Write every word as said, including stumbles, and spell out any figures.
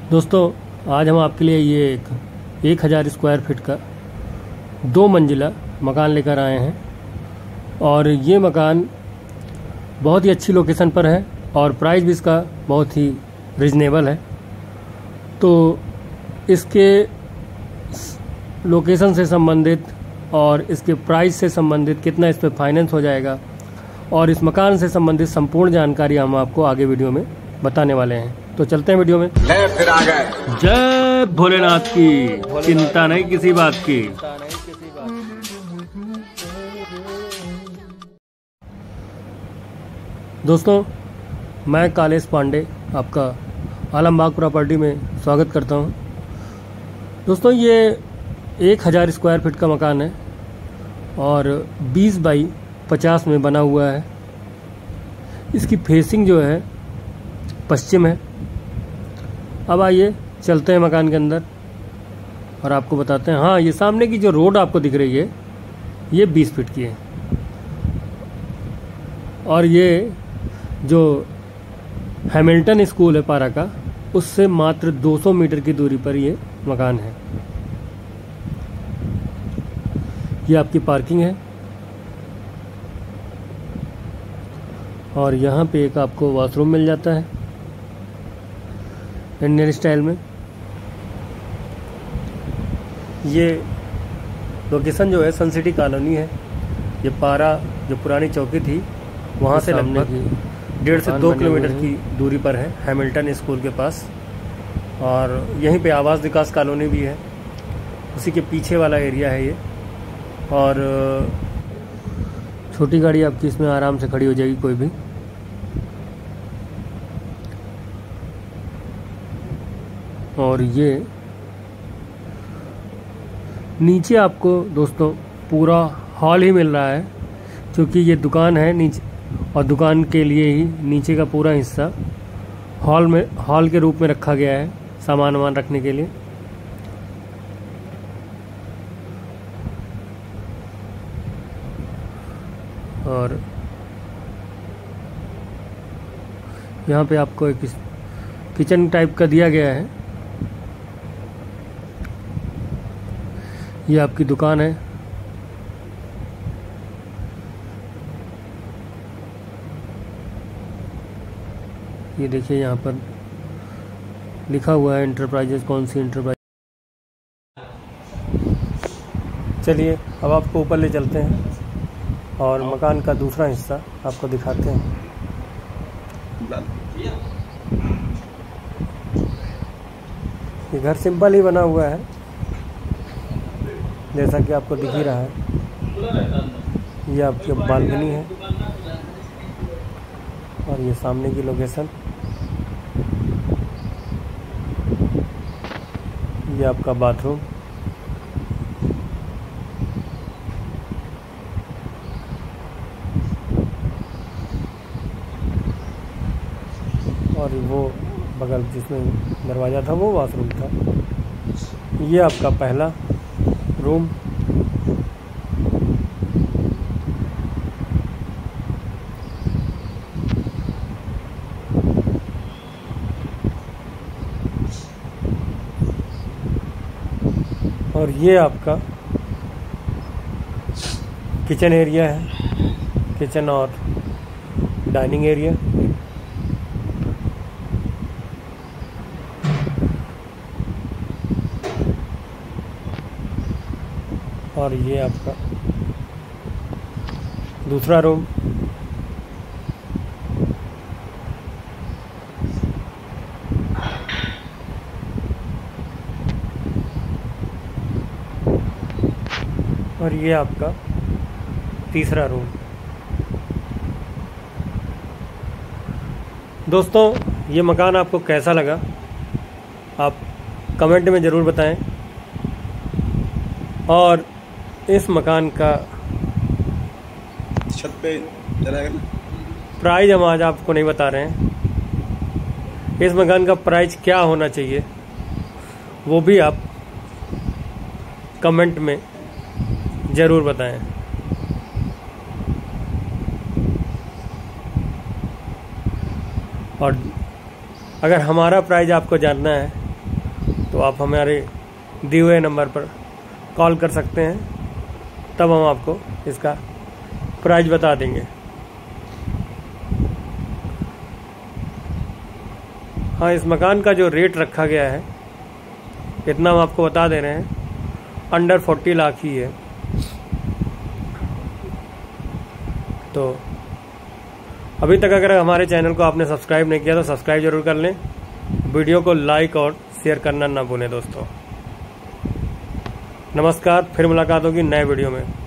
दोस्तों, आज हम आपके लिए ये एक एक हज़ार स्क्वायर फीट का दो मंजिला मकान लेकर आए हैं और ये मकान बहुत ही अच्छी लोकेशन पर है और प्राइस भी इसका बहुत ही रिजनेबल है। तो इसके लोकेशन से संबंधित और इसके प्राइस से संबंधित कितना इस पर फाइनेंस हो जाएगा और इस मकान से संबंधित संपूर्ण जानकारी हम आपको आगे वीडियो में बताने वाले हैं। तो चलते हैं वीडियो में। ले फिर आ गए। जय भोलेनाथ की, चिंता नहीं किसी बात की। दोस्तों, मैं कालेश पांडे आपका आलमबाग प्रॉपर्टी में स्वागत करता हूं। दोस्तों, ये एक हज़ार स्क्वायर फीट का मकान है और बीस बाई पचास में बना हुआ है। इसकी फेसिंग जो है पश्चिम है। अब आइए चलते हैं मकान के अंदर और आपको बताते हैं। हाँ, ये सामने की जो रोड आपको दिख रही है ये बीस फीट की है और ये जो हैमिल्टन स्कूल है पारा का, उससे मात्र दो सौ मीटर की दूरी पर ये मकान है। ये आपकी पार्किंग है और यहाँ पे एक आपको वॉशरूम मिल जाता है इंडियन स्टाइल में। ये लोकेशन जो है सन सिटी कॉलोनी है। ये पारा जो पुरानी चौकी थी वहाँ से लगभग डेढ़ से दो किलोमीटर की दूरी पर है, हैमिल्टन स्कूल के पास। और यहीं पे आवास विकास कॉलोनी भी है, उसी के पीछे वाला एरिया है ये। और छोटी गाड़ी आपकी इसमें आराम से खड़ी हो जाएगी कोई भी। और ये नीचे आपको दोस्तों पूरा हॉल ही मिल रहा है, क्योंकि ये दुकान है नीचे और दुकान के लिए ही नीचे का पूरा हिस्सा हॉल में हॉल के रूप में रखा गया है, सामान वामान रखने के लिए। और यहाँ पे आपको एक किचन टाइप का दिया गया है। ये आपकी दुकान है। ये देखिए यहाँ पर लिखा हुआ है इंटरप्राइजेज, कौन सी इंटरप्राइज। चलिए अब आपको ऊपर ले चलते हैं और मकान का दूसरा हिस्सा आपको दिखाते हैं। ये घर सिंपल ही बना हुआ है, जैसा कि आपको दिख ही रहा है। ये आपकी बालकनी है और ये सामने की लोकेशन। ये आपका बाथरूम। और वो बगल जिसमें दरवाज़ा था वो वॉशरूम था। ये आपका पहला रूम। और ये आपका किचन एरिया है, किचन और डाइनिंग एरिया। और ये आपका दूसरा रूम। और ये आपका तीसरा रूम। दोस्तों, ये मकान आपको कैसा लगा आप कमेंट में ज़रूर बताएं। और इस मकान का छत पे चलाएगा प्राइस हम आज आपको नहीं बता रहे हैं। इस मकान का प्राइस क्या होना चाहिए वो भी आप कमेंट में ज़रूर बताएं। और अगर हमारा प्राइस आपको जानना है तो आप हमारे दिए हुए नंबर पर कॉल कर सकते हैं, तब हम आपको इसका प्राइस बता देंगे। हाँ, इस मकान का जो रेट रखा गया है इतना हम आपको बता दे रहे हैं, अंडर फोर्टी लाख ही है। तो अभी तक अगर हमारे चैनल को आपने सब्सक्राइब नहीं किया तो सब्सक्राइब जरूर कर लें, वीडियो को लाइक और शेयर करना ना भूलें दोस्तों। नमस्कार, फिर मुलाकात होगी नए वीडियो में।